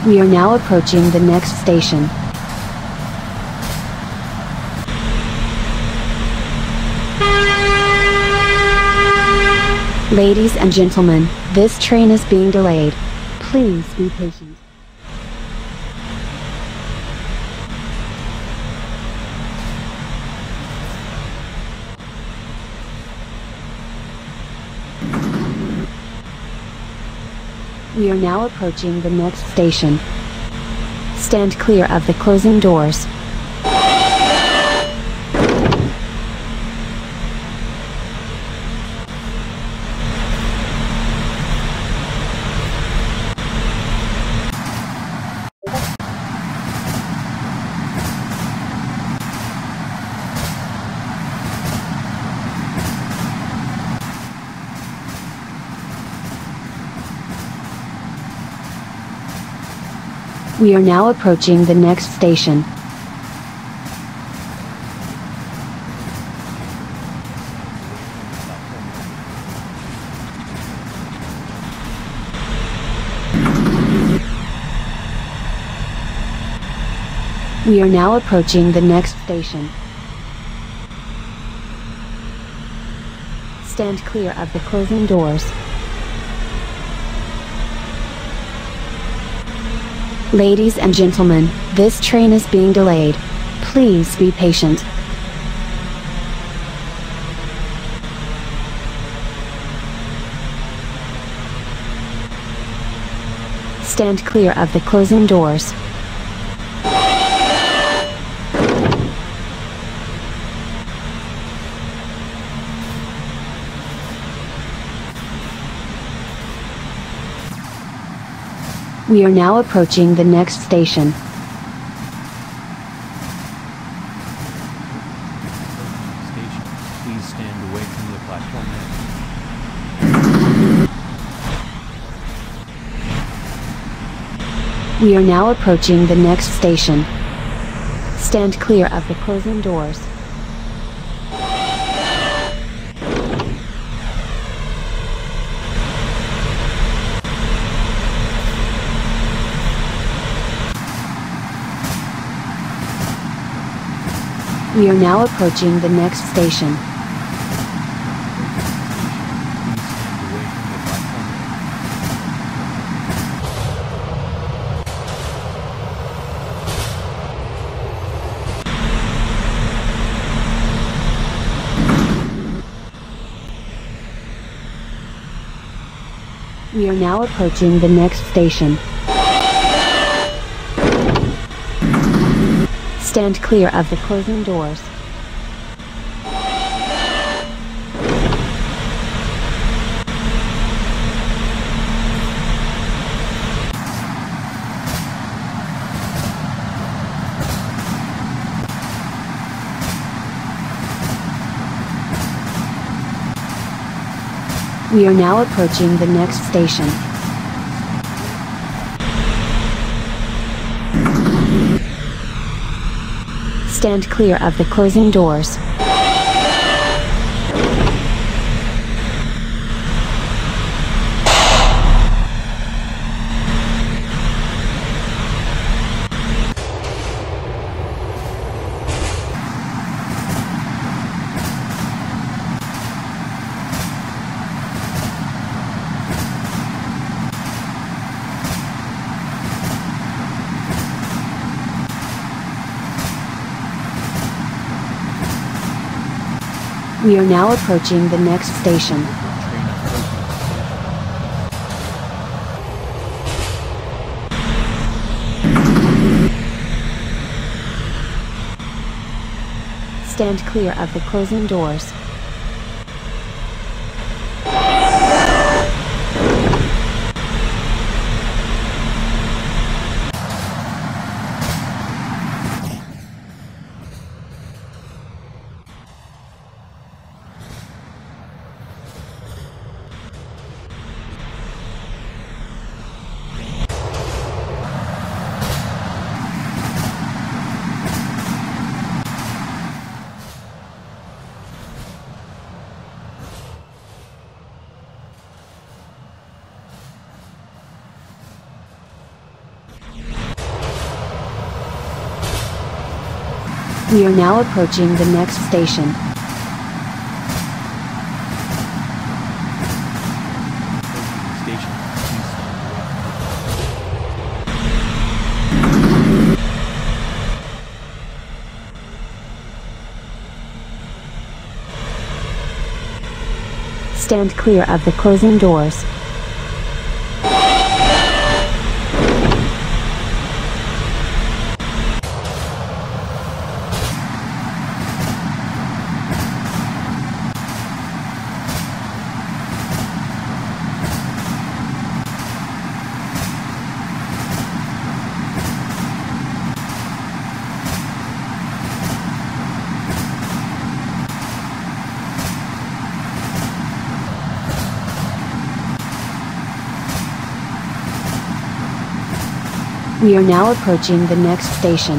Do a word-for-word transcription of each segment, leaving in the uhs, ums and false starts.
We are now approaching the next station. Ladies and gentlemen, this train is being delayed. Please be patient. We are now approaching the next station. Stand clear of the closing doors. We are now approaching the next station. We are now approaching the next station. Stand clear of the closing doors. Ladies and gentlemen, this train is being delayed. Please be patient. Stand clear of the closing doors. We are now approaching the next station. Station, please stand away from the platform edge. We are now approaching the next station. Stand clear of the closing doors. We are now approaching the next station. We are now approaching the next station. Stand clear of the closing doors. We are now approaching the next station. Stand clear of the closing doors. We are now approaching the next station. Stand clear of the closing doors. We are now approaching the next station. Station. Please stand away from the Stand clear of the closing doors. We are now approaching the next station.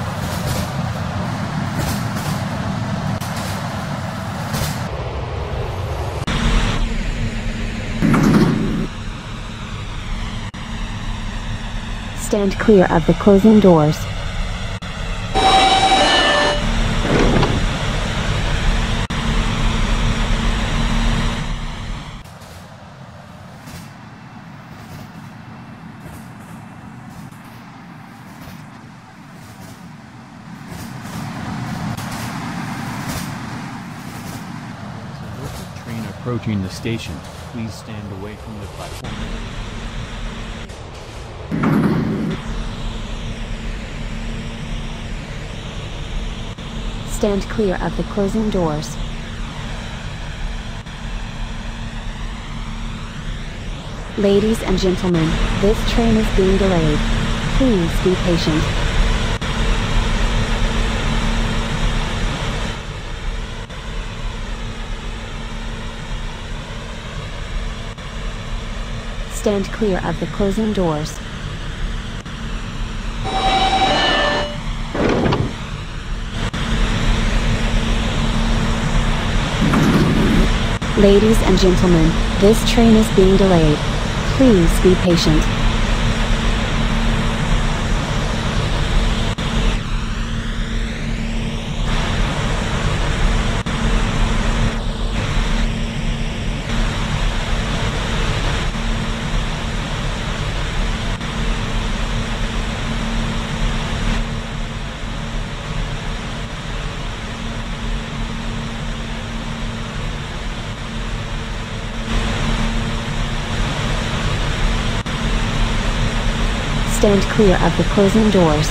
Stand clear of the closing doors. train approaching the station. Please stand away from the platform. Stand clear of the closing doors. Ladies and gentlemen, this train is being delayed. Please be patient. Stand clear of the closing doors. Ladies and gentlemen, this train is being delayed. Please be patient. Stand clear of the closing doors.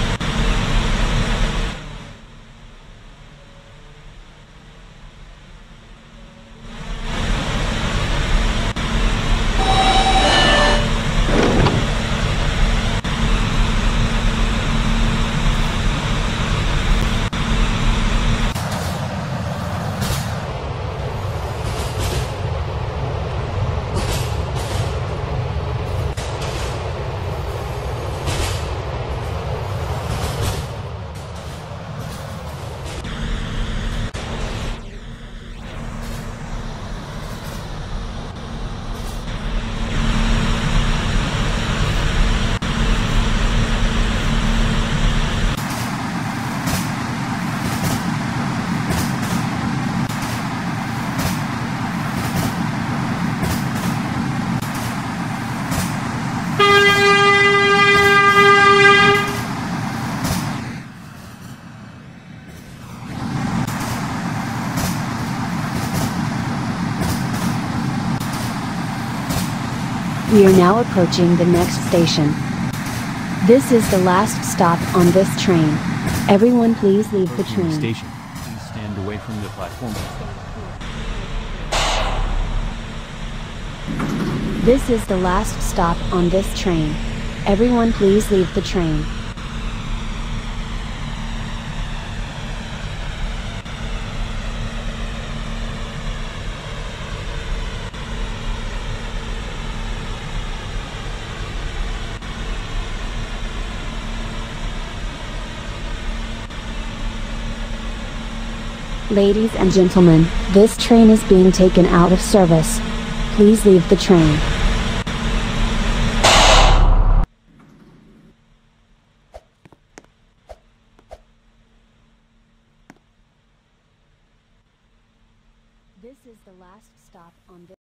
We are now approaching the next station. This is the last stop on this train. Everyone please leave the train. Station. Please stand away from the platform. This is the last stop on this train. Everyone please leave the train. Ladies and gentlemen, this train is being taken out of service. Please leave the train. This is the last stop on this